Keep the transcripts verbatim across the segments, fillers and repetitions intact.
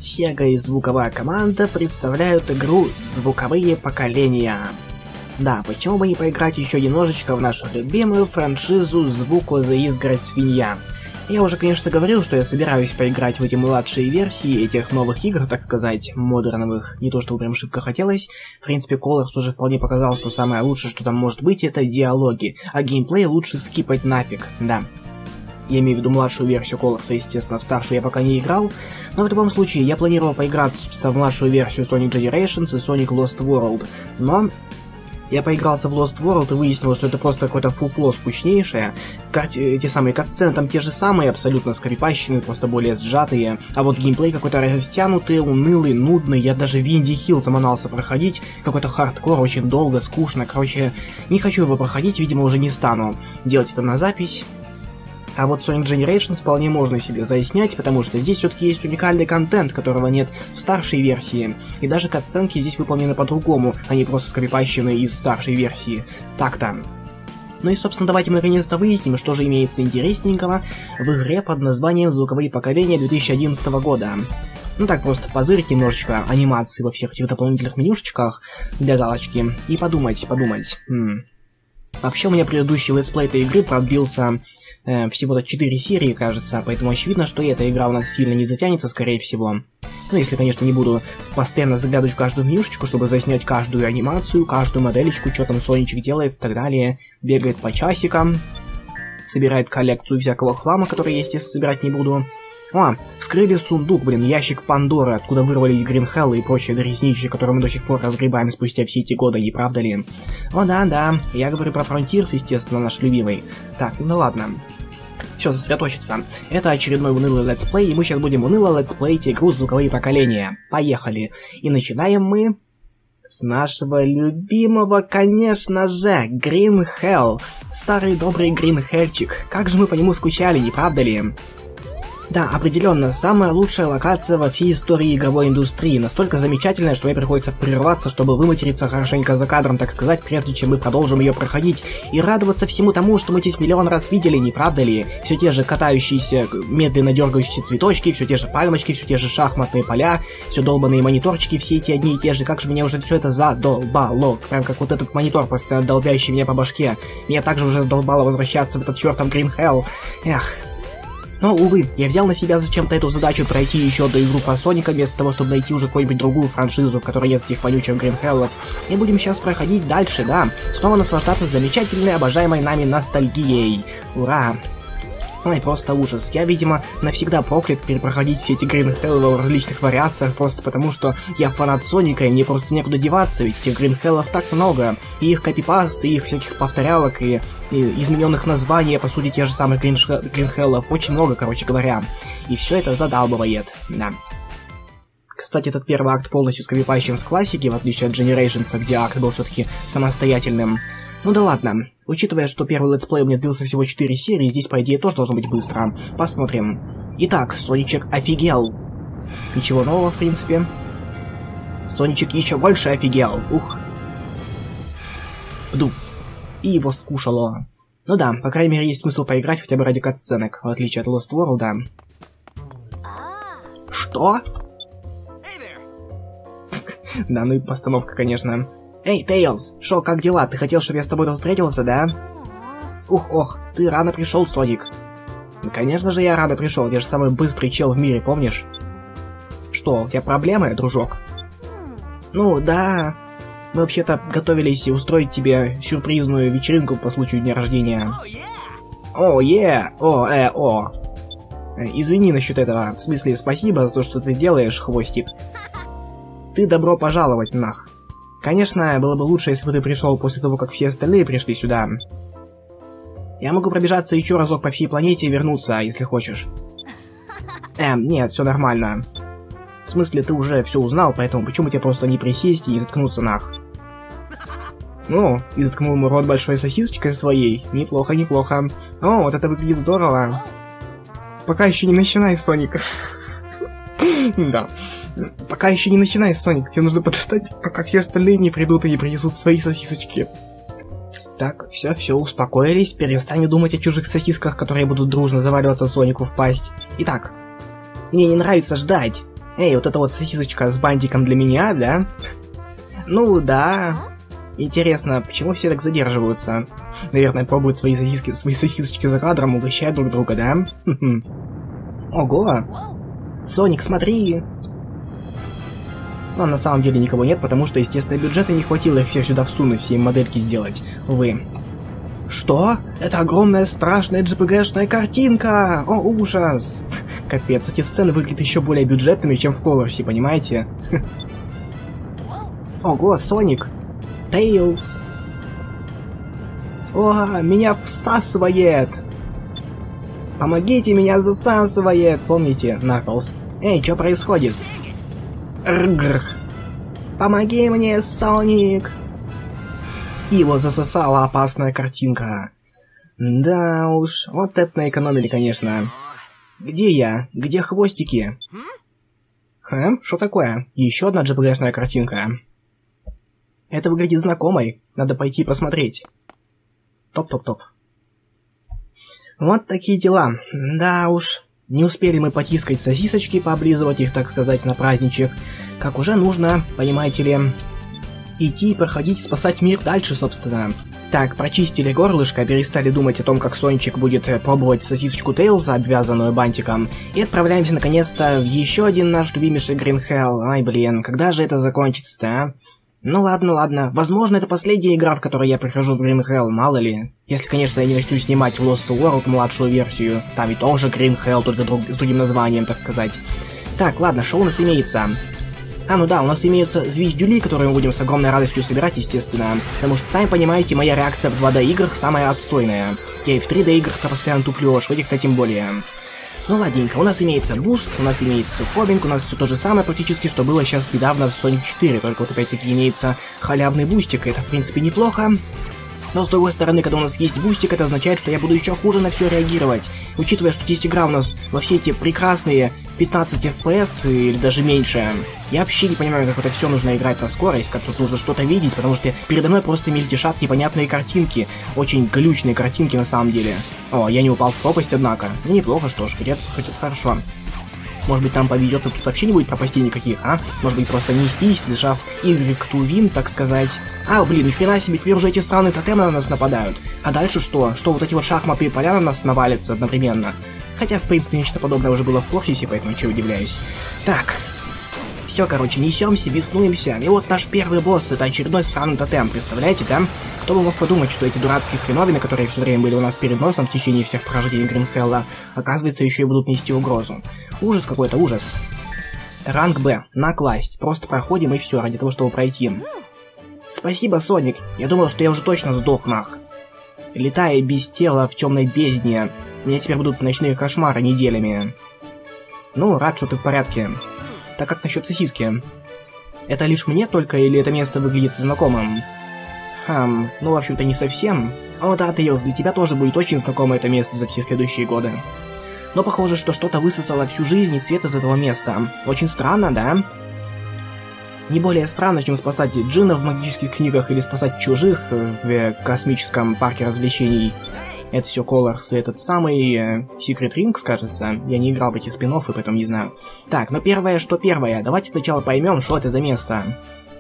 Sega и звуковая команда представляют игру «Звуковые поколения». Да, почему бы не поиграть еще немножечко в нашу любимую франшизу «Звуку за изгородь свинья». Я уже, конечно, говорил, что я собираюсь поиграть в эти младшие версии этих новых игр, так сказать, модерновых. Не то, что прям шибко хотелось. В принципе, Colors уже вполне показал, что самое лучшее, что там может быть, это диалоги. А геймплей лучше скипать нафиг, да. Я имею в виду младшую версию Colors, естественно, в старшую я пока не играл. Но в любом случае, я планировал поиграть в младшую версию Sonic Generations и Sonic Lost World. Но я поигрался в Lost World и выяснил, что это просто какое-то фуфло скучнейшее. Кат... Эти самые катсцены там те же самые, абсолютно скрипащенные, просто более сжатые. А вот геймплей какой-то растянутый, унылый, нудный. Я даже Винди Хилл заманался проходить. Какой-то хардкор, очень долго, скучно. Короче, не хочу его проходить, видимо, уже не стану делать это на запись. А вот Sonic Generations вполне можно себе заснять, потому что здесь все-таки есть уникальный контент, которого нет в старшей версии. И даже катсценки здесь выполнены по-другому, а не просто скрипащены из старшей версии. Так-то. Ну и, собственно, давайте мы наконец-то выясним, что же имеется интересненького в игре под названием «Звуковые поколения» две тысячи одиннадцатого года. Ну так, просто позырить немножечко анимации во всех этих дополнительных менюшечках для галочки и подумать, подумать. Хм. Вообще, у меня предыдущий летсплей этой игры продлился э, всего-то четыре серии, кажется, поэтому очевидно, что и эта игра у нас сильно не затянется, скорее всего. Ну, если, конечно, не буду постоянно заглядывать в каждую менюшечку, чтобы заснять каждую анимацию, каждую моделечку, что там Соничек делает и так далее. Бегает по часикам, собирает коллекцию всякого хлама, который я, естественно, собирать не буду. О, вскрыли сундук, блин, ящик Пандоры, откуда вырвались Гринхеллы и прочие дресничьи, которые мы до сих пор разгребаем спустя все эти годы, не правда ли? О, да-да, я говорю про Frontiers, естественно, наш любимый. Так, ну ладно. Все, сосредоточиться. Это очередной унылый летсплей, и мы сейчас будем уныло летсплеить игру «Звуковые поколения». Поехали. И начинаем мы с нашего любимого, конечно же, Гринхелл. Старый добрый Гринхельчик. Как же мы по нему скучали, не правда ли? Да, определенно, самая лучшая локация во всей истории игровой индустрии. Настолько замечательная, что мне приходится прерваться, чтобы выматериться хорошенько за кадром, так сказать, прежде чем мы продолжим ее проходить. И радоваться всему тому, что мы здесь миллион раз видели, не правда ли? Все те же катающиеся, медленно дергающиеся цветочки, все те же пальмочки, все те же шахматные поля, все долбанные мониторчики, все эти одни и те же. Как же меня уже все это задолбало. Прям как вот этот монитор, постоянно долбящий меня по башке. Меня также уже задолбало возвращаться в этот чертов Гринхелл. Эх. Но, увы, я взял на себя зачем-то эту задачу пройти еще до игру про Соника, вместо того, чтобы найти уже какую-нибудь другую франшизу, в которой нет этих вонючих Гринхеллов. И будем сейчас проходить дальше, да. Снова наслаждаться замечательной, обожаемой нами ностальгией. Ура! Ой, просто ужас. Я, видимо, навсегда проклят перепроходить все эти Гринхеллы в различных вариациях, просто потому что я фанат Соника, и мне просто некуда деваться, ведь этих Гринхеллов так много. И их копипаст, и их всяких повторялок, и, и измененных названий, по сути, тех же самых Гринш... Гринхеллов. Очень много, короче говоря. И все это задалбывает, да. Кстати, этот первый акт полностью скопипающим с классики, в отличие от Generations, где акт был все-таки самостоятельным. Ну да ладно. Учитывая, что первый летсплей у меня длился всего четыре серии, здесь, по идее, тоже должно быть быстро. Посмотрим. Итак, Соничек офигел. Ничего нового, в принципе. Соничек еще больше офигел. Ух. Пдуф. И его скушало. Ну да, по крайней мере, есть смысл поиграть хотя бы ради катсценок, в отличие от Lost World, да. Что? Да, ну и постановка, конечно. Эй, Тейлз, шо, как дела? Ты хотел, чтобы я с тобой тут встретился, да? Ух-ох, ты рано пришел, Соник. Ну, конечно же, я рано пришел, я же самый быстрый чел в мире, помнишь? Что, у тебя проблемы, дружок? Ну, да. Мы вообще-то готовились устроить тебе сюрпризную вечеринку по случаю дня рождения. О, е, о, э, о. Извини насчет этого, в смысле, спасибо за то, что ты делаешь, хвостик. Ты добро пожаловать, нах. Конечно, было бы лучше, если бы ты пришел после того, как все остальные пришли сюда. Я могу пробежаться еще разок по всей планете и вернуться, если хочешь. Эм, нет, все нормально. В смысле, ты уже все узнал, поэтому почему тебе просто не присесть и не заткнуться нах? Ну, и заткнул ему рот большой сосисочкой своей. Неплохо, неплохо. О, вот это выглядит здорово. Пока еще не начинай, Соник. Да. Пока еще не начинай, Соник, тебе нужно подождать, пока все остальные не придут и не принесут свои сосисочки. Так, все, все, успокоились, перестань думать о чужих сосисках, которые будут дружно заваливаться Сонику в пасть. Итак, мне не нравится ждать. Эй, вот эта вот сосисочка с бантиком для меня, да? Ну да. Интересно, почему все так задерживаются? Наверное, пробуют свои сосиски, свои сосисочки за кадром, угощают друг друга, да? Ого! Соник, смотри! Но на самом деле никого нет, потому что, естественно, бюджета не хватило их всех сюда всунуть, все им модельки сделать. Увы. Что? Это огромная страшная джи пи джи-шная картинка! О, ужас! Капец, эти сцены выглядят еще более бюджетными, чем в Колорсе, понимаете? Ого, Соник! Тейлз! О, меня всасывает! Помогите, меня засасывает! Помните, Наклз? Эй, что происходит? Ргр. Помоги мне, Соник! Его засосала опасная картинка. Да уж, вот это наэкономили, конечно. Где я? Где хвостики? Эм, что такое? Еще одна джи пи джи-шная картинка. Это выглядит знакомой. Надо пойти посмотреть. Топ-топ-топ. Вот такие дела. Да уж. Не успели мы потискать сосисочки, пооблизывать их, так сказать, на праздничек, как уже нужно, понимаете ли, идти и проходить, спасать мир дальше, собственно. Так, прочистили горлышко, перестали думать о том, как Сончик будет пробовать сосисочку Тейлза, обвязанную бантиком, и отправляемся, наконец-то, в еще один наш любимейший Green Hell. Ай, блин, когда же это закончится-то, а? Ну ладно, ладно. Возможно, это последняя игра, в которой я прихожу в Green Hell, мало ли. Если, конечно, я не начну снимать Lost World, младшую версию. Там ведь тоже Green Hell, только друг, с другим названием, так сказать. Так, ладно, что у нас имеется? А, ну да, у нас имеются звездюли, которые мы будем с огромной радостью собирать, естественно. Потому что, сами понимаете, моя реакция в два дэ играх самая отстойная. Я и в три дэ играх-то постоянно туплю, аж в этих-то тем более. Ну ладненько, у нас имеется буст, у нас имеется хоббинг, у нас все то же самое практически, что было сейчас недавно в Sonic четыре, только вот опять-таки имеется халявный бустик, это в принципе неплохо. Но с другой стороны, когда у нас есть бустик, это означает, что я буду еще хуже на все реагировать. Учитывая, что здесь игра у нас во все эти прекрасные пятнадцать эф пи эс или даже меньше, я вообще не понимаю, как это все нужно играть на скорость, как тут нужно что-то видеть, потому что передо мной просто мельтешат непонятные картинки, очень глючные картинки на самом деле. О, я не упал в пропасть, однако. Ну, неплохо, что ж, хотя хоть это хорошо. Может быть, там поведет, и тут вообще не будет пропастей никаких, а? Может быть, просто нестись, зажав Y to win, так сказать. А, блин, ни хрена себе, теперь уже эти странные тотемы на нас нападают. А дальше что? Что вот эти вот шахматные поля на нас навалятся одновременно? Хотя, в принципе, нечто подобное уже было в Форсисе, поэтому чего удивляюсь. Так. Все, короче, несемся, беснуемся. И вот наш первый босс, это очередной странный тотем, представляете, да? Кто бы мог подумать, что эти дурацкие хреновины, которые все время были у нас перед носом в течение всех прохождений Green Hell, оказывается, еще и будут нести угрозу. Ужас какой-то, ужас. Ранг Б, накласть. Просто проходим и все, ради того, чтобы пройти. Спасибо, Соник. Я думал, что я уже точно сдох, нах. Летая без тела в темной бездне, у меня теперь будут ночные кошмары неделями. Ну, рад, что ты в порядке. Так как насчет сосиски? Это лишь мне только, или это место выглядит знакомым? Хм, ну, в общем-то, не совсем. О да, Тейлз, для тебя тоже будет очень знакомо это место за все следующие годы. Но похоже, что что-то высосало всю жизнь и цвет из этого места. Очень странно, да? Не более странно, чем спасать джиннов в магических книгах или спасать чужих в космическом парке развлечений. Это все Colors и этот самый э, Secret Rings, кажется. Я не играл в эти спин-оффы, поэтому не знаю. Так, но первое, что первое. Давайте сначала поймем, что это за место.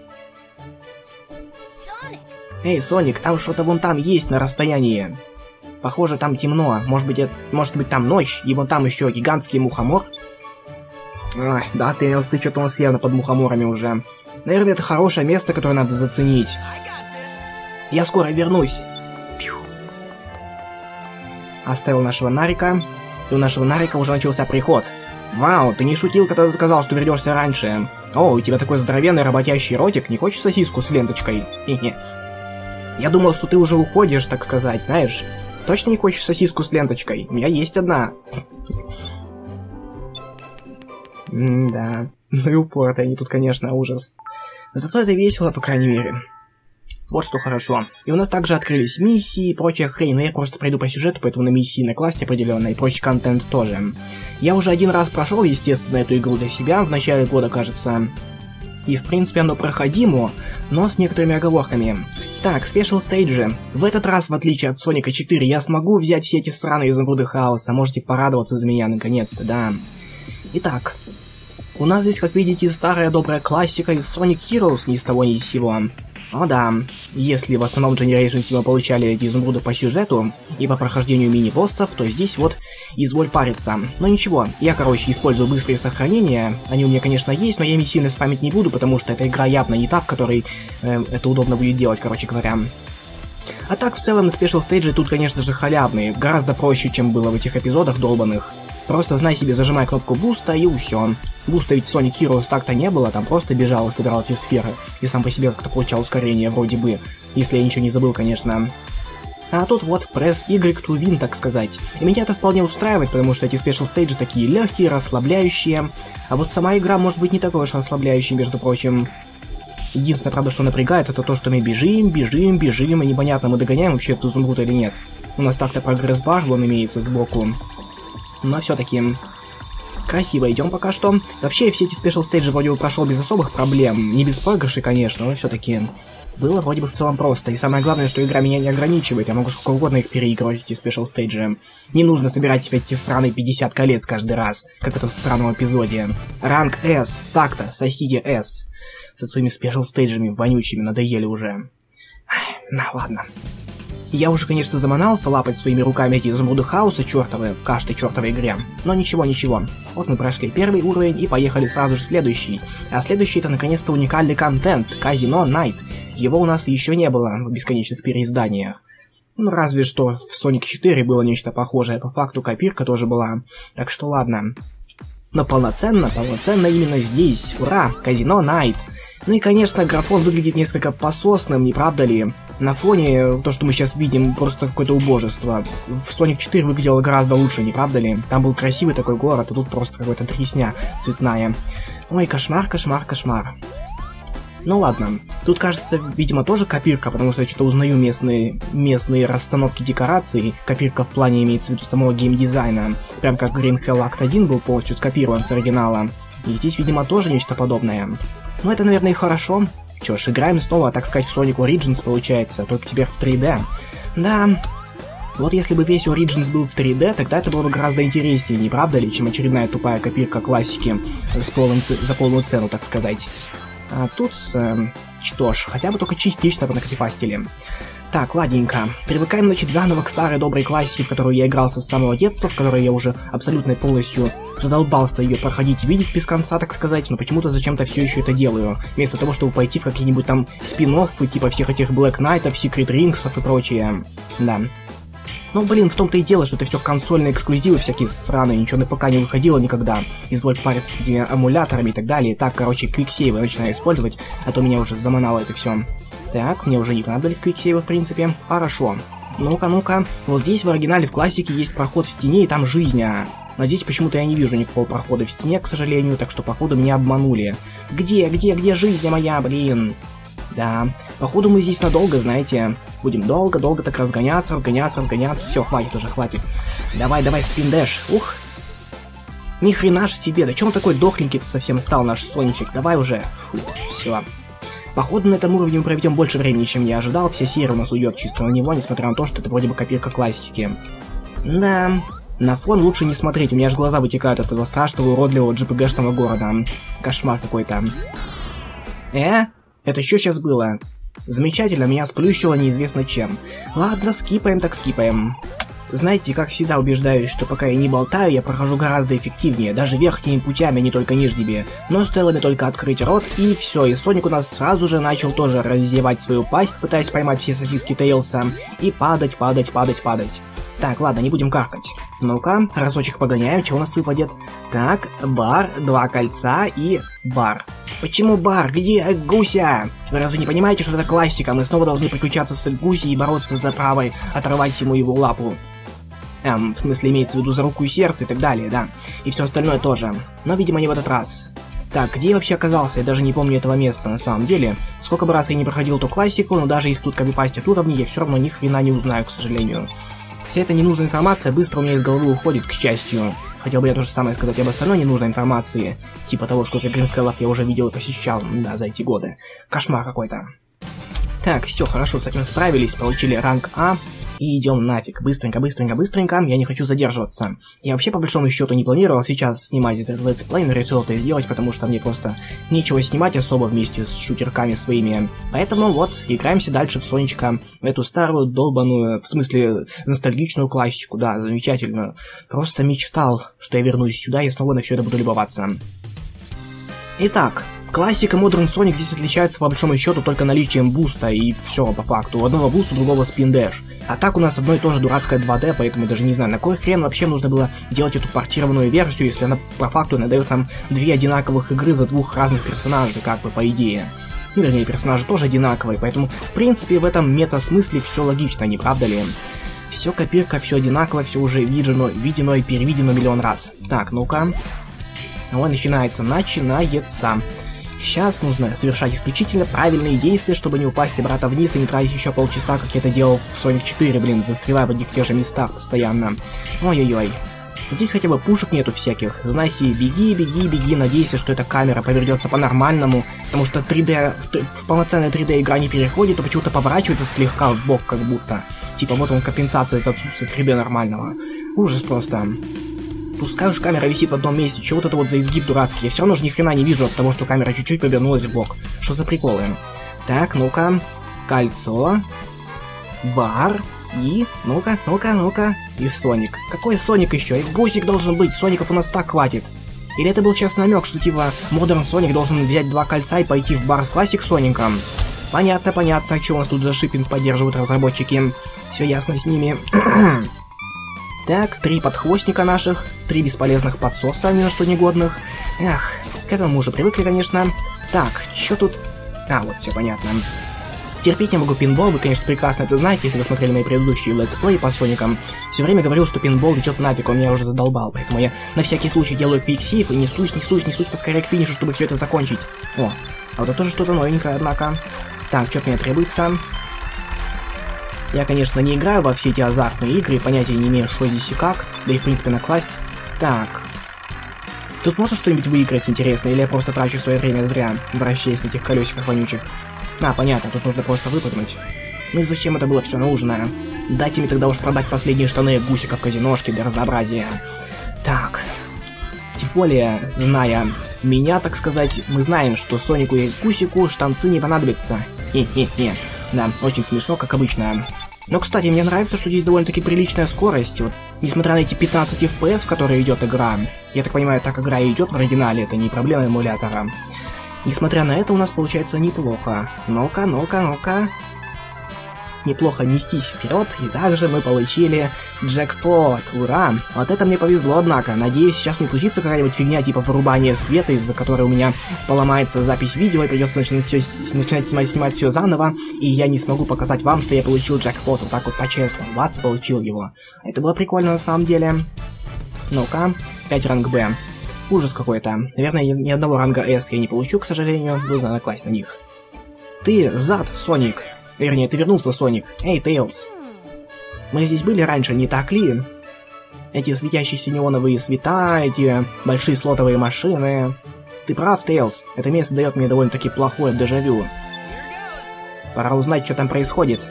Sonic. Эй, Соник, там что-то вон там есть на расстоянии. Похоже, там темно. Может быть, это, может быть там ночь, и вон там еще гигантский мухомор. Ах, да, Тейлз, ты что-то у нас явно под мухоморами уже. Наверное, это хорошее место, которое надо заценить. Я скоро вернусь. Оставил нашего Нарика, и у нашего Нарика уже начался приход. Вау, ты не шутил, когда сказал, что вернешься раньше. О, у тебя такой здоровенный работящий ротик, не хочешь сосиску с ленточкой? Хе-хе. Я думал, что ты уже уходишь, так сказать, знаешь. Точно не хочешь сосиску с ленточкой? У меня есть одна. М-да. Ну и упоротые они тут, конечно, ужас. Зато это весело, по крайней мере. Вот что хорошо. И у нас также открылись миссии и прочая хрень, но я просто пройду по сюжету, поэтому на миссии на классе определенно и прочий контент тоже. Я уже один раз прошел, естественно, эту игру для себя в начале года, кажется. И в принципе оно проходимо, но с некоторыми оговорками. Так, спешл стейджи. В этот раз, в отличие от Соника четыре, я смогу взять все эти сраные изумруды хаоса. Можете порадоваться за меня наконец-то, да. Итак. У нас здесь, как видите, старая добрая классика из Sonic Heroes ни с того ни с сего. О да, если в основном Generations мы получали эти изумруды по сюжету и по прохождению мини-боссов, то здесь вот изволь париться. Но ничего, я, короче, использую быстрые сохранения, они у меня, конечно, есть, но я ими сильно спамить не буду, потому что эта игра явно не та, в которой э, это удобно будет делать, короче говоря. А так, в целом, спешл стейджи тут, конечно же, халявные, гораздо проще, чем было в этих эпизодах долбанных. Просто, знай себе, зажимай кнопку буста и усё. Буста ведь в Sonic Heroes так-то не было, там просто бежал и собирал эти сферы. И сам по себе как-то получал ускорение, вроде бы. Если я ничего не забыл, конечно. А тут вот пресс Y to win, так сказать. И меня это вполне устраивает, потому что эти спешл стейджи такие легкие, расслабляющие. А вот сама игра может быть не такой уж расслабляющей, между прочим. Единственное, правда, что напрягает, это то, что мы бежим, бежим, бежим, и непонятно, мы догоняем вообще эту изумруд или нет. У нас так-то прогресс-бар, вон имеется сбоку. Но все-таки красиво идем пока что. Вообще, все эти спешл стейджи вроде бы прошел без особых проблем. Не без проигрышей, конечно, но все-таки было вроде бы в целом просто. И самое главное, что игра меня не ограничивает. Я могу сколько угодно их переигрывать, эти спешл стейджи. Не нужно собирать теперь эти сраные пятьдесят колец каждый раз, как это в сраном эпизоде. Ранг S. Так-то, сосите S. Со своими спешл стейджами вонючими надоели уже. Ай, ну ладно. Я уже, конечно, заманался лапать своими руками эти изумруды хаоса чертовы в каждой чертовой игре. Но ничего, ничего. Вот мы прошли первый уровень и поехали сразу же следующий. А следующий это наконец-то уникальный контент — Казино Найт. Его у нас еще не было в бесконечных переизданиях. Ну, разве что в Sonic четыре было нечто похожее. По факту копирка тоже была. Так что ладно. Но полноценно, полноценно именно здесь. Ура! Казино Найт! Ну и, конечно, графон выглядит несколько пососным, не правда ли? На фоне то, что мы сейчас видим, просто какое-то убожество. В Sonic четыре выглядело гораздо лучше, не правда ли? Там был красивый такой город, а тут просто какая-то трясня цветная. Ой, кошмар, кошмар, кошмар. Ну ладно. Тут, кажется, видимо, тоже копирка, потому что я что-то узнаю местные, местные расстановки декораций. Копирка в плане имеется в виду самого геймдизайна. Прям как Green Hell Act один был полностью скопирован с оригинала. И здесь, видимо, тоже нечто подобное. Ну это, наверное, и хорошо. Чё ж, играем снова, так сказать, в Sonic Origins, получается, только теперь в три дэ. Да, вот если бы весь Origins был в три дэ, тогда это было бы гораздо интереснее, не правда ли, чем очередная тупая копирка классики с полным ц... за полную цену, так сказать. А тут, э, что ж, хотя бы только частично понакопипастили. Так, ладненько. Привыкаем, значит, заново к старой доброй классике, в которую я игрался с самого детства, в которой я уже абсолютно полностью задолбался ее проходить и видеть без конца, так сказать, но почему-то зачем-то все еще это делаю. Вместо того, чтобы пойти в какие-нибудь там спин-оффы, типа всех этих Black Knight'ов, Secret Rings'ов и прочее. Да. Ну, блин, в том-то и дело, что это все консольные эксклюзивы всякие сраные, ничего на ПК не выходило никогда. Изволь париться с этими эмуляторами и так далее. Так, короче, квиксейвы начинаю использовать, а то меня уже заманало это все. Так, мне уже не понадобились квиксейвы, в принципе. Хорошо. Ну-ка, ну-ка. Вот здесь в оригинале в классике есть проход в стене, и там жизнь, а... Но здесь почему-то я не вижу никакого прохода в стене, к сожалению, так что, походу, меня обманули. Где, где, где жизнь моя, блин? Да, походу мы здесь надолго, знаете. Будем долго-долго так разгоняться, разгоняться, разгоняться. Все, хватит уже, хватит. Давай, давай, спиндэш. Ух. Ни хрена ж тебе, да чё он такой дохленький-то совсем стал, наш Соничек? Давай уже. Фу, все. Походу, на этом уровне мы проведем больше времени, чем я ожидал. Вся серия у нас уйдет чисто на него, несмотря на то, что это вроде бы копирка классики. Да, на фон лучше не смотреть, у меня аж глаза вытекают от этого страшного, уродливого джи пи джи-шного города. Кошмар какой-то. Э? Это что сейчас было? Замечательно, меня сплющило неизвестно чем. Ладно, скипаем так скипаем. Знаете, как всегда убеждаюсь, что пока я не болтаю, я прохожу гораздо эффективнее, даже верхними путями, а не только нижними. Но стоило мне только открыть рот, и все, и Соник у нас сразу же начал тоже раздевать свою пасть, пытаясь поймать все сосиски Тейлса, и падать, падать, падать, падать. Так, ладно, не будем каркать. Ну-ка, разочек погоняем, чего у нас выпадет? Так, бар, два кольца и бар. Почему бар? Где гуся? Вы разве не понимаете, что это классика? Мы снова должны приключаться с гусей и бороться за право оторвать ему его лапу. Эм, в смысле, имеется в виду за руку и сердце и так далее, да. И все остальное тоже. Но, видимо, не в этот раз. Так, где я вообще оказался? Я даже не помню этого места, на самом деле. Сколько бы раз я не проходил эту классику, но даже если тут копипастят уровни, я все равно ни хрена не узнаю, к сожалению. Вся эта ненужная информация быстро у меня из головы уходит, к счастью. Хотел бы я то же самое сказать об остальной ненужной информации. Типа того, сколько гринхеллов я уже видел и посещал, да, за эти годы. Кошмар какой-то. Так, все, хорошо, с этим справились, получили ранг А. и идем нафиг. Быстренько, быстренько, быстренько, я не хочу задерживаться. Я вообще, по большому счету, не планировал сейчас снимать этот летсплей, но решил это сделать, потому что мне просто нечего снимать особо вместе с шутерками своими. Поэтому вот, играемся дальше в Соничка, в эту старую, долбаную, в смысле, ностальгичную классику, да, замечательную. Просто мечтал, что я вернусь сюда и снова на все это буду любоваться. Итак, классика Modern Sonic здесь отличается по большому счету только наличием буста, и все по факту. У одного буста, у другого спин-дэш. А так у нас одно и то же дурацкое два дэ, поэтому даже не знаю, на кой хрен вообще нужно было делать эту портированную версию, если она по факту надает нам две одинаковых игры за двух разных персонажей, как бы по идее. Ну, вернее, персонажи тоже одинаковые, поэтому в принципе в этом мета-смысле все логично, не правда ли? Все копирка, все одинаково, все уже видено, видено и перевидено миллион раз. Так, ну-ка. Вот начинается, начинается. Сейчас нужно совершать исключительно правильные действия, чтобы не упасть обратно вниз и не тратить еще полчаса, как я это делал в Sonic четыре, блин, застревая в одних и тех же местах постоянно. Ой-ой-ой. Здесь хотя бы пушек нету всяких. Знаете, беги, беги, беги, надейся, что эта камера повернется по-нормальному, потому что три дэ, в, в полноценная три дэ игра не переходит, то почему-то поворачивается слегка в бок, как будто. Типа вот он компенсация за отсутствие три дэ нормального. Ужас просто. Пускай уж камера висит в одном месте, чего вот это вот за изгиб дурацкий, я все равно же ни хрена не вижу от того, что камера чуть-чуть повернулась в бок. Что за приколы? Так, ну-ка. Кольцо. Бар. И, ну-ка, ну-ка, ну-ка. И Соник. Какой Соник еще? И Гусик должен быть, Соников у нас так хватит. Или это был сейчас намек, что типа Modern Sonic должен взять два кольца и пойти в бар с Classic Соником? Понятно, понятно, что у нас тут за шиппинг поддерживают разработчики. Все ясно с ними. Так, три подхвостника наших, три бесполезных подсоса, ни на что негодных. Эх, к этому мы уже привыкли, конечно. Так, что тут? А, вот, все понятно. Терпеть не могу пинбол, вы, конечно, прекрасно это знаете, если вы смотрели мои предыдущие летсплеи по Соникам. Все время говорил, что пинбол идет нафиг, он меня уже задолбал, поэтому я на всякий случай делаю квиксейв и несусь, несусь, несусь поскорее к финишу, чтобы все это закончить. О, а вот это тоже что-то новенькое, однако. Так, что от меня требуется? Я, конечно, не играю во все эти азартные игры, и понятия не имею, что здесь и как, да и в принципе накласть. Так. Тут можно что-нибудь выиграть интересное, или я просто трачу свое время зря, вращаясь на этих колесиках вонючих? А, понятно, тут нужно просто выпрыгнуть. Ну и зачем это было все нужно? Дайте мне тогда уж продать последние штаны Гусика в казиношке для разнообразия. Так. Тем более, зная меня, так сказать, мы знаем, что Сонику и Гусику штанцы не понадобятся. Хе-хе-хе. Да, очень смешно, как обычно. Но, кстати, мне нравится, что здесь довольно-таки приличная скорость. Вот, несмотря на эти пятнадцать эф пи эс, в которые идет игра, я так понимаю, так игра и идет в оригинале, это не проблема эмулятора. Несмотря на это, у нас получается неплохо. Ну-ка, ну-ка, ну-ка. Неплохо нестись вперед, и также мы получили джекпот. Ура! Вот это мне повезло, однако. Надеюсь, сейчас не случится какая-нибудь фигня типа вырубания света, из-за которой у меня поломается запись видео, и придется начинать, все, начинать снимать, снимать все заново, и я не смогу показать вам, что я получил джекпот. Вот так вот по-честному. Бац, получил его. Это было прикольно на самом деле. Ну-ка, пять ранг Б. Ужас какой-то. Наверное, ни одного ранга С я не получу, к сожалению. Нужно накласть на них. Ты зад, Соник. Вернее, ты вернулся, Соник. Эй, Тейлз. Мы здесь были раньше, не так ли? Эти светящиеся неоновые света, эти большие слотовые машины. Ты прав, Тейлз. Это место дает мне довольно-таки плохое дежавю. Пора узнать, что там происходит.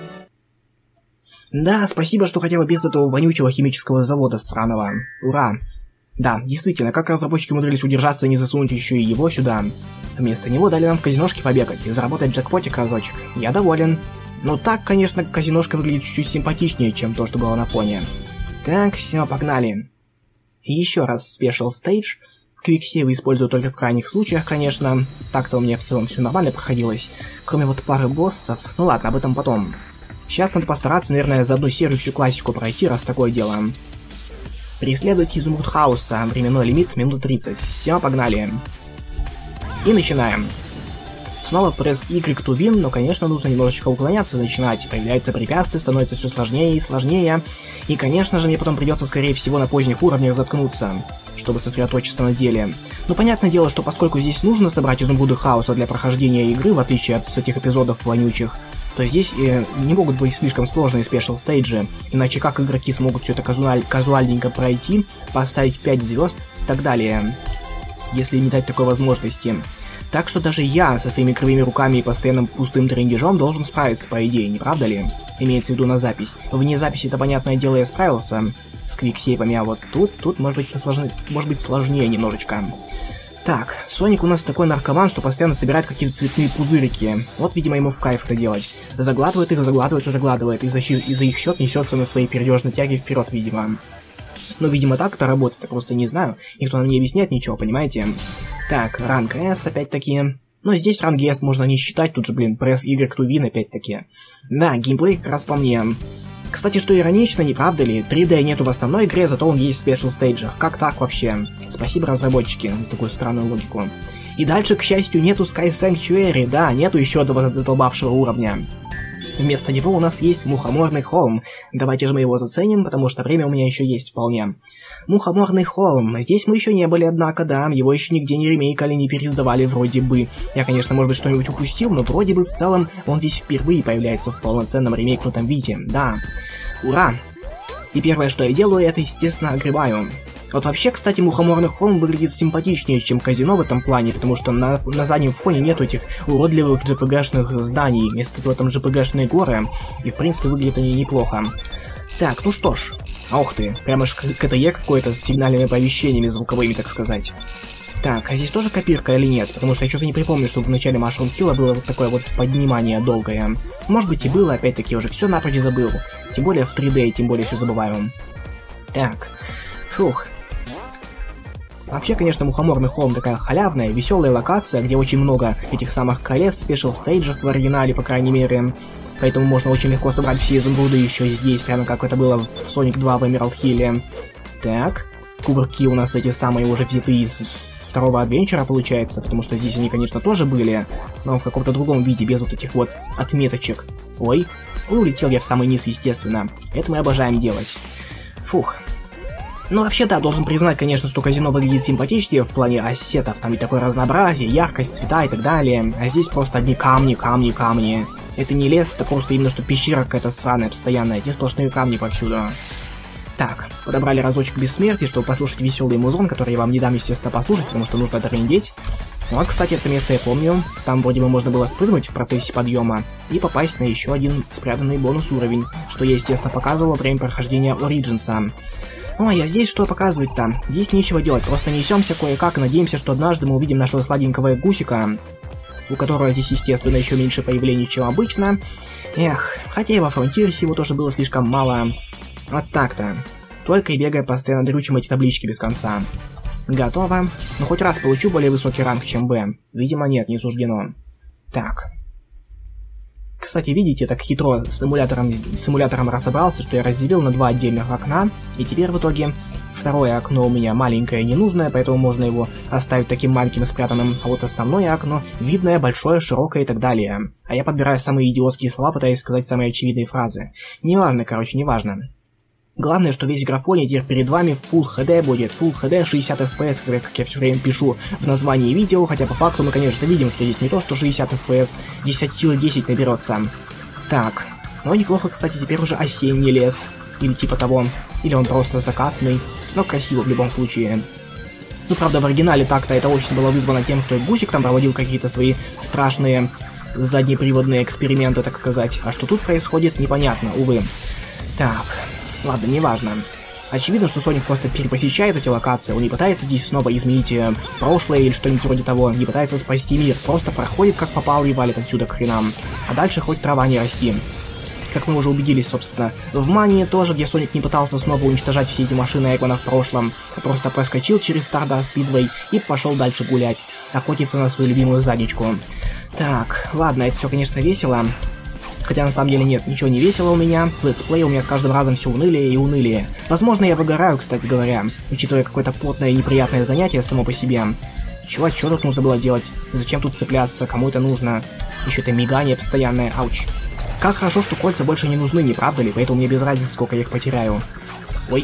Да, спасибо, что хотя бы без этого вонючего химического завода сраного. Ура. Да, действительно, как разработчики умудрились удержаться и не засунуть еще и его сюда. Вместо него дали нам в казиношке побегать и заработать джекпотик разочек. Я доволен. Но так, конечно, казиношка выглядит чуть-чуть симпатичнее, чем то, что было на фоне. Так, все, погнали. И еще раз Special Stage. Квиксейвы использую только в крайних случаях, конечно. Так-то у меня в целом все нормально проходилось. Кроме вот пары боссов. Ну ладно, об этом потом. Сейчас надо постараться, наверное, за одну серию всю классику пройти, раз такое дело. Преследуйте изумруд хаоса. Временной лимит минут тридцать. Все, погнали. И начинаем. Снова пресс Y to win, но, конечно, нужно немножечко уклоняться начинать. Появляются препятствия, становится все сложнее и сложнее. И, конечно же, мне потом придется, скорее всего, на поздних уровнях заткнуться, чтобы сосредоточиться на деле. Но понятное дело, что поскольку здесь нужно собрать изумруды хаоса для прохождения игры, в отличие от этих эпизодов вонючих, то здесь э, не могут быть слишком сложные спешл стейджи, иначе как игроки смогут все это казуаль казуальненько пройти, поставить пять звезд и так далее, если не дать такой возможности. Так что даже я со своими кривыми руками и постоянным пустым трендежом должен справиться, по идее, не правда ли? Имеется в виду на запись. Вне записи-то, понятное дело, я справился с квиксейвами, а вот тут, тут может быть посложнее, может быть сложнее немножечко. Так, Соник у нас такой наркоман, что постоянно собирает какие-то цветные пузырики. Вот, видимо, ему в кайф это делать. Заглатывает их, заглатывает и заглатывает, и за, и за их счет несется на своей передежной тяге вперед, видимо. Ну, видимо, так это работает, я просто не знаю. Никто нам не объясняет ничего, понимаете? Так, ранг S опять-таки. Но здесь ранг S можно не считать, тут же, блин, пресс Y to win опять-таки. Да, геймплей как раз по мне. Кстати, что иронично, не правда ли? три дэ нету в основной игре, зато он есть в спешл стейджах. Как так вообще? Спасибо, разработчики, за такую странную логику. И дальше, к счастью, нету Sky Sanctuary, да, нету еще одного задолбавшего уровня. Вместо него у нас есть Мухоморный холм. Давайте же мы его заценим, потому что время у меня еще есть вполне. Мухоморный холм. Здесь мы еще не были, однако, да, его еще нигде не ремейкали, не переиздавали вроде бы. Я, конечно, может быть, что-нибудь упустил, но вроде бы в целом он здесь впервые появляется в полноценном ремейкнутом виде, да. Ура! И первое, что я делаю, это, естественно, огребаю. Вот вообще, кстати, Мухоморный холм выглядит симпатичнее, чем казино в этом плане, потому что на, на заднем фоне нету этих уродливых джи пи джи-шных зданий, вместо этого там джи пи джи-шные горы, и в принципе выглядят они неплохо. Так, ну что ж, ох ты, прямо ж ка тэ е какое-то с сигнальными оповещениями звуковыми, так сказать. Так, а здесь тоже копирка или нет? Потому что я что-то не припомню, чтобы в начале Mushroom Killa было вот такое вот поднимание долгое. Может быть и было, опять-таки уже все напрочь забыл. Тем более в три дэ, тем более все забываем. Так, фух. Вообще, конечно, Мухоморный холм такая халявная, веселая локация, где очень много этих самых колец, спешл стейджев в оригинале, по крайней мере. Поэтому можно очень легко собрать все изумруды еще здесь, прямо как это было в Sonic два в Эмералд Хилле. Так, кувырки у нас эти самые уже взяты из второго адвенчера, получается, потому что здесь они, конечно, тоже были, но в каком-то другом виде, без вот этих вот отметочек. Ой, улетел я в самый низ, естественно. Это мы обожаем делать. Фух. Ну, вообще, да, должен признать, конечно, что казино выглядит симпатичнее в плане ассетов, там и такое разнообразие, яркость, цвета и так далее, а здесь просто одни камни, камни, камни. Это не лес, это просто именно что пещера какая-то сраная, постоянная, эти сплошные камни повсюду. Так, подобрали разочек бессмертия, чтобы послушать веселый музон, который я вам не дам, естественно, послушать, потому что нужно трындеть. Ну, а, кстати, это место я помню, там вроде бы можно было спрыгнуть в процессе подъема и попасть на еще один спрятанный бонус уровень, что я, естественно, показывал во время прохождения Ориджинса. Ой, а здесь что показывать-то? Здесь нечего делать, просто несемся кое-как и надеемся, что однажды мы увидим нашего сладенького гусика, у которого здесь, естественно, еще меньше появлений, чем обычно. Эх, хотя и во Фронтирсе его тоже было слишком мало. Вот так-то. Только и бегая, постоянно дрючим эти таблички без конца. Готово. Ну, хоть раз получу более высокий ранг, чем Б. Видимо, нет, не суждено. Так. Кстати, видите, так хитро с эмулятором, с эмулятором разобрался, что я разделил на два отдельных окна, и теперь в итоге второе окно у меня маленькое и ненужное, поэтому можно его оставить таким маленьким и спрятанным, а вот основное окно видное, большое, широкое и так далее. А я подбираю самые идиотские слова, пытаясь сказать самые очевидные фразы. Неважно, короче, неважно. Главное, что весь графоний теперь перед вами в Full эйч ди будет. Full эйч ди шестьдесят эф пи эс, как я все время пишу в названии видео, хотя по факту мы, конечно, видим, что здесь не то, что шестьдесят эф пи эс, здесь от силы десять наберется. Так, но неплохо, кстати, теперь уже осенний лес, или типа того, или он просто закатный, но красиво в любом случае. Ну, правда, в оригинале так-то это очень было вызвано тем, что Гусик там проводил какие-то свои страшные заднеприводные эксперименты, так сказать, а что тут происходит, непонятно, увы. Так... Ладно, неважно. Очевидно, что Соник просто перепосещает эти локации, он не пытается здесь снова изменить э, прошлое или что-нибудь вроде того, не пытается спасти мир, просто проходит как попало и валит отсюда к хренам. А дальше хоть трава не расти. Как мы уже убедились, собственно, в Мании тоже, где Соник не пытался снова уничтожать все эти машины Эквана в прошлом, а просто проскочил через Stardust Speedway и пошел дальше гулять, охотиться на свою любимую задничку. Так, ладно, это все, конечно, весело. Хотя на самом деле нет, ничего не весело у меня, летсплей у меня с каждым разом все унылее и унылее. Возможно, я выгораю, кстати говоря, учитывая какое-то потное и неприятное занятие само по себе. Чего, что тут нужно было делать? Зачем тут цепляться? Кому это нужно? Еще это мигание постоянное, ауч. Как хорошо, что кольца больше не нужны, не правда ли? Поэтому мне без разницы, сколько я их потеряю. Ой.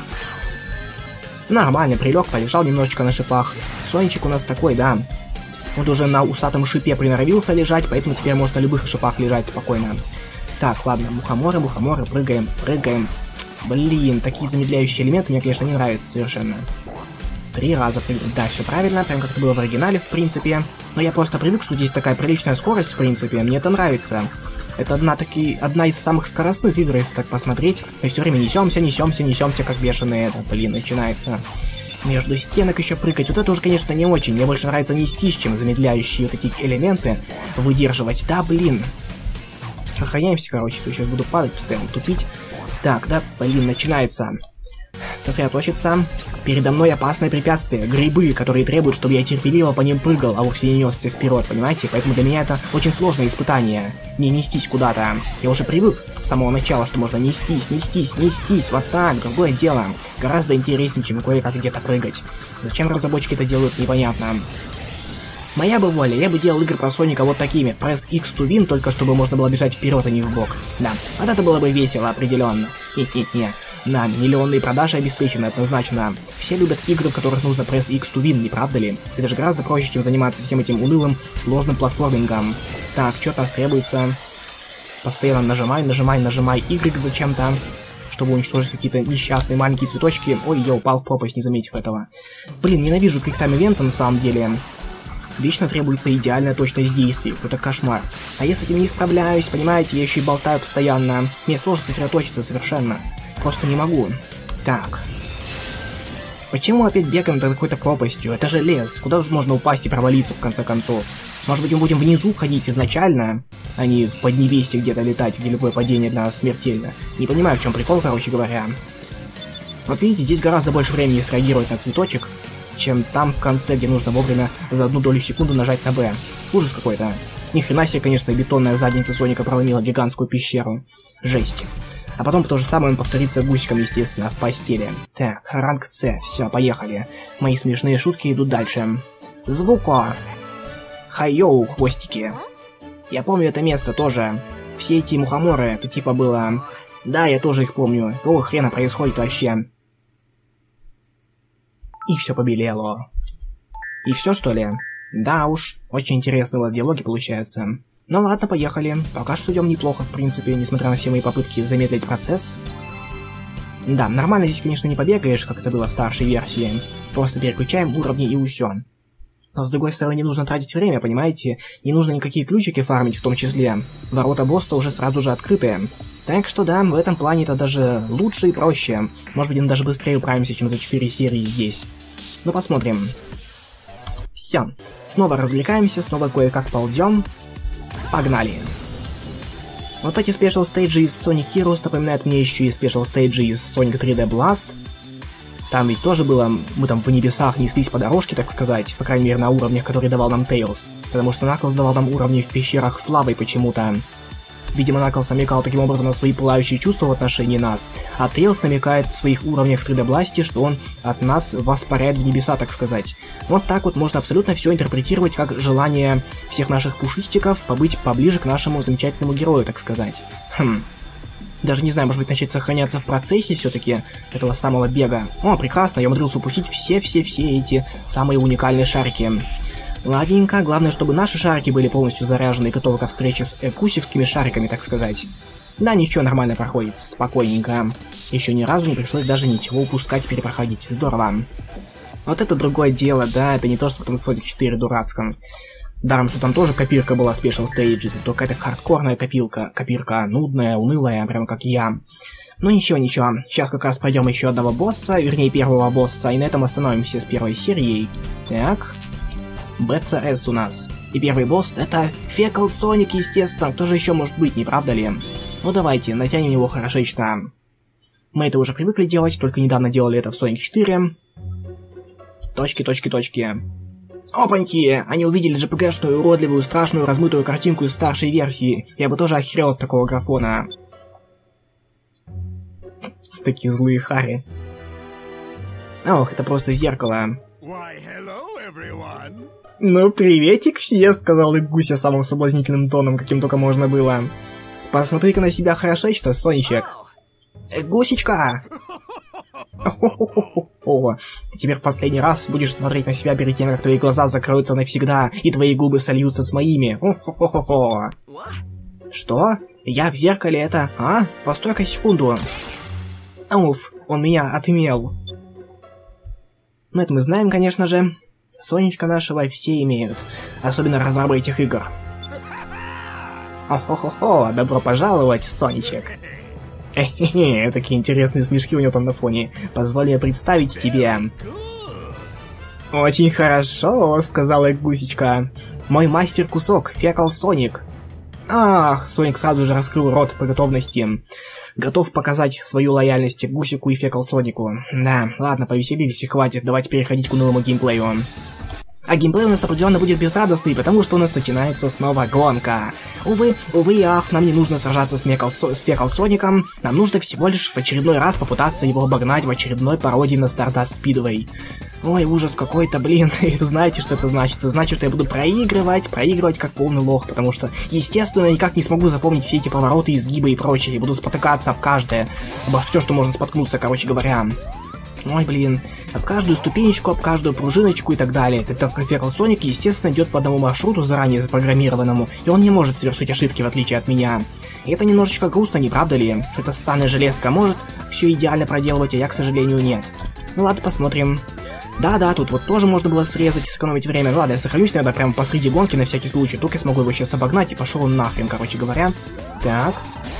Нормально, прилег, полежал немножечко на шипах. Сонечек у нас такой, да. Он уже на усатом шипе приноровился лежать, поэтому теперь может на любых шипах лежать спокойно. Так, ладно, мухоморы, мухоморы, прыгаем, прыгаем. Блин, такие замедляющие элементы мне, конечно, не нравятся совершенно. Три раза прыгнуть. Да, все правильно, прям как это было в оригинале, в принципе. Но я просто привык, что здесь такая приличная скорость, в принципе, мне это нравится. Это одна, таки, одна из самых скоростных игр, если так посмотреть. Мы все время несемся, несемся, несемся, как бешеные. Это, блин, начинается. Между стенок еще прыгать. Вот это уже, конечно, не очень. Мне больше нравится нестись, чем замедляющие вот эти элементы выдерживать. Да, блин. Сохраняемся, короче. Я сейчас буду падать, постоянно тупить. Так, да, блин, начинается. Сосредоточиться. Передо мной опасное препятствие. Грибы, которые требуют, чтобы я терпеливо по ним прыгал, а вовсе не несся вперед, понимаете? Поэтому для меня это очень сложное испытание. Не нестись куда-то. Я уже привык с самого начала, что можно нестись, нестись, нестись. Вот так, другое дело. Гораздо интереснее, чем кое-как где-то прыгать. Зачем разработчики это делают, непонятно. Моя бы воля, я бы делал игры про Соника вот такими. Press X to win, только чтобы можно было бежать вперед, а не вбок. Да, вот это было бы весело, определенно. Хе-хе-хе. Да, миллионные продажи обеспечены, однозначно. Все любят игры, в которых нужно Press X to win, не правда ли? Это же гораздо проще, чем заниматься всем этим унылым, сложным платформингом. Так, что от нас требуется? Постоянно нажимай, нажимай, нажимай Y зачем-то, чтобы уничтожить какие-то несчастные маленькие цветочки. Ой, я упал в пропасть, не заметив этого. Блин, ненавижу квиктайм-ивенты на самом деле. Вечно требуется идеальная точность действий, какой-то кошмар. А я с этим не справляюсь, понимаете, я еще и болтаю постоянно. Мне сложно сосредоточиться совершенно. Просто не могу. Так. Почему опять бегаем над какой-то пропастью? Это же лес. Куда тут можно упасть и провалиться, в конце концов? Может быть, мы будем внизу ходить изначально, а не в Поднебесье где-то летать, где любое падение для нас смертельно. Не понимаю, в чем прикол, короче говоря. Вот видите, здесь гораздо больше времени среагировать на цветочек, чем там в конце, где нужно вовремя за одну долю секунды нажать на Б. Ужас какой-то. Ни хрена себе, конечно, бетонная задница Соника проломила гигантскую пещеру. Жесть. А потом то же самое повторится гусиком, естественно, в постели. Так, ранг С. Все, поехали. Мои смешные шутки идут дальше. Звуко! Хай-йоу, хвостики. Я помню это место тоже. Все эти мухоморы, это типа было... Да, я тоже их помню. Какого хрена происходит вообще? И все побелело. И все, что ли? Да уж, очень интересные у вас диалоги получаются. Ну ладно, поехали. Пока что идем неплохо, в принципе, несмотря на все мои попытки замедлить процесс. Да, нормально здесь, конечно, не побегаешь, как это было в старшей версии. Просто переключаем уровни и усё. Но с другой стороны, не нужно тратить время, понимаете? Не нужно никакие ключики фармить в том числе. Ворота босса уже сразу же открытые. Так что да, в этом плане это даже лучше и проще. Может быть, мы даже быстрее управимся, чем за четыре серии здесь. Ну, посмотрим. Все. Снова развлекаемся, снова кое-как ползем. Погнали. Вот эти спешл стейджи из Sonic Heroes напоминают мне еще и спешл стейджи из Sonic три дэ Blast. Там ведь тоже было, мы там в небесах неслись по дорожке, так сказать, по крайней мере на уровнях, которые давал нам Tails. Потому что Knuckles давал нам уровни в пещерах с лавой почему-то. Видимо, Knuckles намекал таким образом на свои пылающие чувства в отношении нас, а Tails намекает в своих уровнях в три дэ Blast, что он от нас воспаряет в небеса, так сказать. Вот так вот можно абсолютно все интерпретировать как желание всех наших пушистиков побыть поближе к нашему замечательному герою, так сказать. Хм. Даже не знаю, может быть, начать сохраняться в процессе все-таки этого самого бега. О, прекрасно, я умудрился упустить все-все-все эти самые уникальные шарики. Ладненько, главное, чтобы наши шарики были полностью заряжены и готовы ко встрече с экусевскими шариками, так сказать. Да, ничего, нормально проходит, спокойненько. Еще ни разу не пришлось даже ничего упускать, перепроходить. Здорово. Вот это другое дело, да, это не то, что в том Sonic четыре дурацком. Даром, что там тоже копирка была Special Stages, только это хардкорная копилка, копирка нудная, унылая, прямо как я. Ну ничего, ничего, сейчас как раз пройдем еще одного босса, вернее первого босса, и на этом остановимся с первой серией. Так... бэ цэ эс у нас. И первый босс это Fecal Sonic, естественно. Кто же еще может быть, не правда ли? Ну давайте, натянем его хорошечко. Мы это уже привыкли делать, только недавно делали это в Sonic четыре. Точки, точки, точки. Опаньки! Они увидели джи пи джи-шную, уродливую, страшную, размытую картинку из старшей версии. Я бы тоже охерел от такого графона. Такие злые хари. Ох, это просто зеркало. Why, hello, everyone. Ну, приветик все, сказал Игуся самым соблазнительным тоном, каким только можно было. Посмотри-ка на себя хорошечно, Соничек. Гусечка! О, ты теперь в последний раз будешь смотреть на себя перед тем, как твои глаза закроются навсегда, и твои губы сольются с моими. О-хо-хо-хо. Что? Я в зеркале это... А? Постой-ка секунду. Уф, он меня отымел. Ну, это мы знаем, конечно же. Сонечка нашего все имеют. Особенно разрабы этих игр. О-хо-хо-хо, добро пожаловать, Соничек. Хе-хе-хе, такие интересные смешки у него там на фоне. Позволь мне представить тебе. Очень хорошо, сказала Гусечка. Мой мастер-кусок, Фекал Соник. Ах, Соник сразу же раскрыл рот по готовности. Готов показать свою лояльность Гусику и Фекал Сонику. Да, ладно, повеселились и хватит, давайте переходить к унылому геймплею. А геймплей у нас определенно будет безрадостный, потому что у нас начинается снова гонка. Увы, увы и ах, нам не нужно сражаться с, Мекал Со... с Фекал Соником, нам нужно всего лишь в очередной раз попытаться его обогнать в очередной пародии на Stardust Speedway. Ой, ужас какой-то, блин, и знаете, что это значит? Это значит, что я буду проигрывать, проигрывать как полный лох, потому что, естественно, никак не смогу запомнить все эти повороты, изгибы и прочее, буду спотыкаться об каждое, обо все, что можно споткнуться, короче говоря. Ой, блин, об каждую ступенечку, об каждую пружиночку и так далее. Так как Фекал Соник, естественно, идет по одному маршруту, заранее запрограммированному, и он не может совершить ошибки, в отличие от меня. И это немножечко грустно, не правда ли? Эта ссаная железка может все идеально проделывать, а я, к сожалению, нет. Ну ладно, посмотрим. Да-да, тут вот тоже можно было срезать и сэкономить время. Ну ладно, я сохранюсь тогда прямо посреди гонки на всякий случай. Только я смогу его сейчас обогнать, и пошел он нахрен, короче говоря. Так.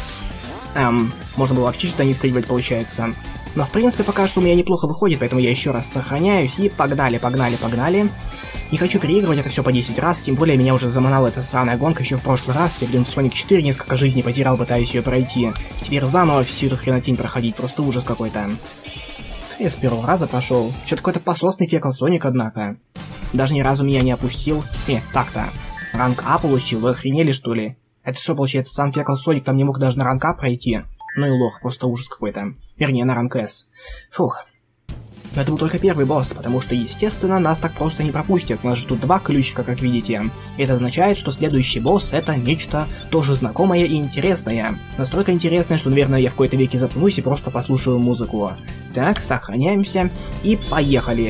Эм, можно было вообще сюда не спрыгивать, получается. Но в принципе пока что у меня неплохо выходит, поэтому я еще раз сохраняюсь и погнали, погнали, погнали. Не хочу переигрывать это все по десять раз, тем более меня уже заманала эта ссаная гонка еще в прошлый раз. Я, блин, в Sonic четыре несколько жизней потерял, пытаясь ее пройти. Теперь заново всю эту хренотень проходить, просто ужас какой-то. Я с первого раза прошел. Что-то какой-то пососный Фекал Соник, однако. Даже ни разу меня не опустил. Э, так-то. Ранг А получил, вы охренели что ли? Это что, получается, сам Фекал Соник там не мог даже на ранг А пройти? Ну и лох, просто ужас какой-то. Вернее, на ранг С. Фух. Но это был только первый босс, потому что, естественно, нас так просто не пропустят. У нас же тут два ключика, как видите. И это означает, что следующий босс — это нечто тоже знакомое и интересное. Настолько интересное, что, наверное, я в какой-то веке заткнусь и просто послушаю музыку. Так, сохраняемся и поехали.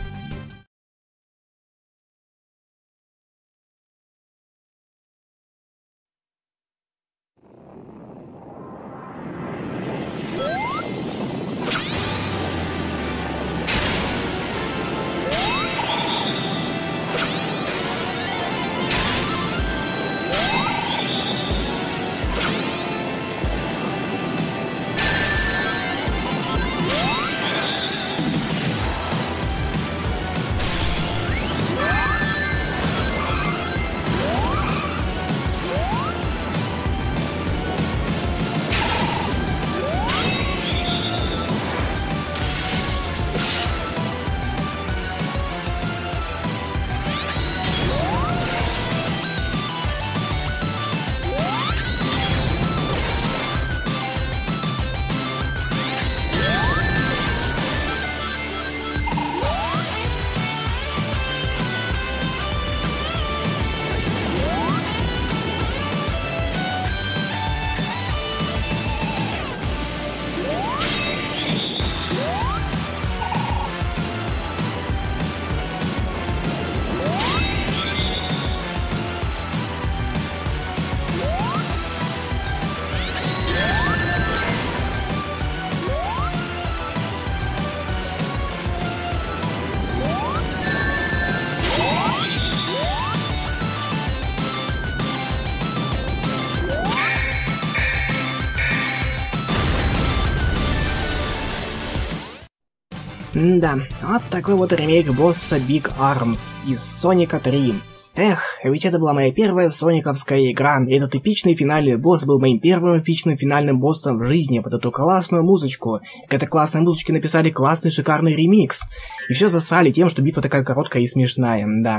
Да, вот такой вот ремейк босса Big Arms из Соника три. Эх, ведь это была моя первая сониковская игра, и этот эпичный финальный босс был моим первым эпичным финальным боссом в жизни под эту классную музычку. К этой классной музычке написали классный шикарный ремикс. И все засрали тем, что битва такая короткая и смешная, да.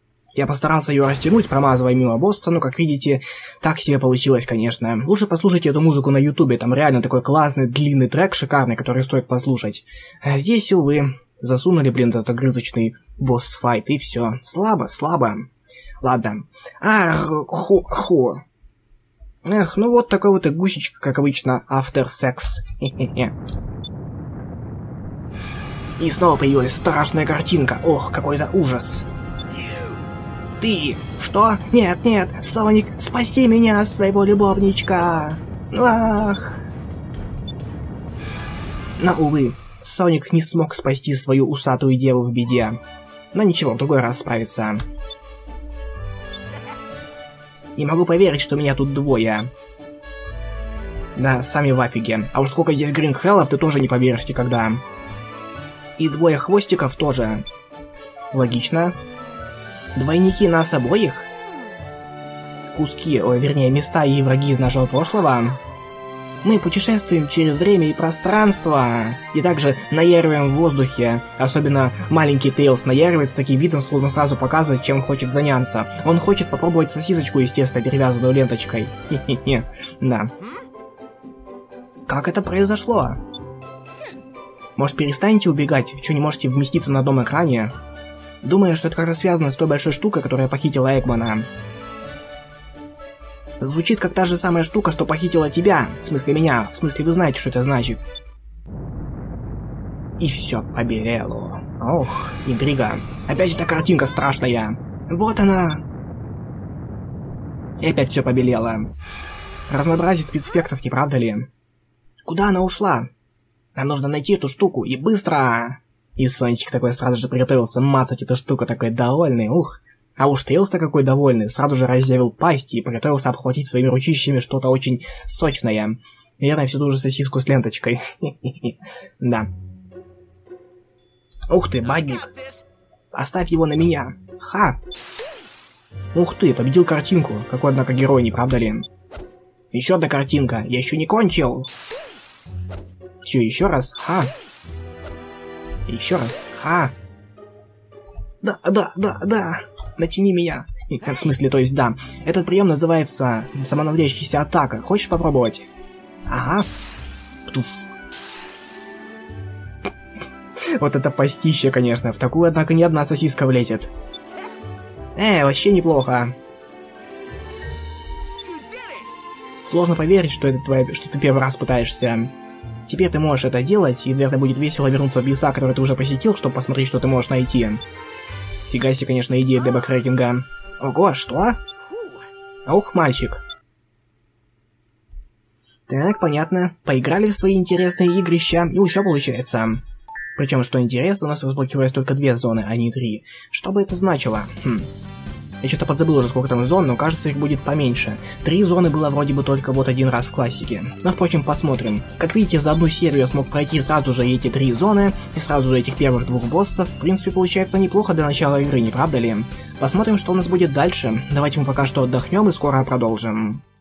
Я постарался ее растянуть, промазывая мимо босса, но, как видите, так себе получилось, конечно. Лучше послушайте эту музыку на ютубе, там реально такой классный длинный трек, шикарный, который стоит послушать. А здесь, увы, засунули, блин, этот огрызочный босс-файт, и все. Слабо, слабо. Ладно. Ах, ху, ху. Эх, ну вот такой вот и гусечка, как обычно, after sex. Хе-хе-хе. И снова появилась страшная картинка. Ох, какой-то ужас. Ты! Что? Нет, нет, Соник, спаси меня, своего любовничка! Ах! Но, увы, Соник не смог спасти свою усатую деву в беде. Но ничего, в другой раз справится. Не могу поверить, что меня тут двое. Да, сами в афиге. А уж сколько здесь гринхеллов, ты тоже не поверишь никогда. И двое хвостиков тоже. Логично. Двойники нас обоих? Куски, ой, вернее, места и враги из нашего прошлого. Мы путешествуем через время и пространство. И также наяриваем в воздухе. Особенно маленький Тейлс наяривает с таким видом, словно сразу показывает, чем он хочет заняться. Он хочет попробовать сосисочку, естественно, перевязанную ленточкой. Хе-хе-хе. Да. Как это произошло? Может, перестанете убегать? Что, не можете вместиться на одном экране? Думаю, что это как-то связано с той большой штукой, которая похитила Эгмана. Звучит как та же самая штука, что похитила тебя. В смысле меня. В смысле вы знаете, что это значит. И все побелело. Ох, интрига. Опять эта картинка страшная. Вот она. И опять все побелело. Разнообразие спецэффектов, не правда ли? Куда она ушла? Нам нужно найти эту штуку, и быстро! И Сончик такой сразу же приготовился мацать эту штуку, такой довольный, ух. А уж Тейлс-то какой довольный, сразу же разъявил пасть и приготовился обхватить своими ручищами что-то очень сочное. Наверное, всю ту же сосиску с ленточкой. Да. Ух ты, бадник. Оставь его на меня. Ха! Ух ты, победил картинку. Какой, однако, герой, не правда ли? Еще одна картинка, я еще не кончил. Че, еще раз? Ха! Еще раз. Ха! Да, да, да, да! Натяни меня! В смысле, то есть, да. Этот прием называется самонавляющаяся атака. Хочешь попробовать? Ага. Птуф. Вот это пастище, конечно. В такую, однако, ни одна сосиска влезет. Э, вообще неплохо. Сложно поверить, что это твоя, что ты первый раз пытаешься. Теперь ты можешь это делать, и, наверное, будет весело вернуться в леса, которые ты уже посетил, чтобы посмотреть, что ты можешь найти. Фига себе, конечно, идея для бэктрекинга. Ого, что? Ух, мальчик. Так, понятно. Поиграли в свои интересные игрища, и все получается. Причем, что интересно, у нас разблокировалось только две зоны, а не три. Что бы это значило? Хм. Я что-то подзабыл уже, сколько там зон, но кажется, их будет поменьше. Три зоны было вроде бы только вот один раз в классике. Но, впрочем, посмотрим. Как видите, за одну серию я смог пройти сразу же эти три зоны, и сразу же этих первых двух боссов. В принципе, получается неплохо для начала игры, не правда ли? Посмотрим, что у нас будет дальше. Давайте мы пока что отдохнем и скоро продолжим.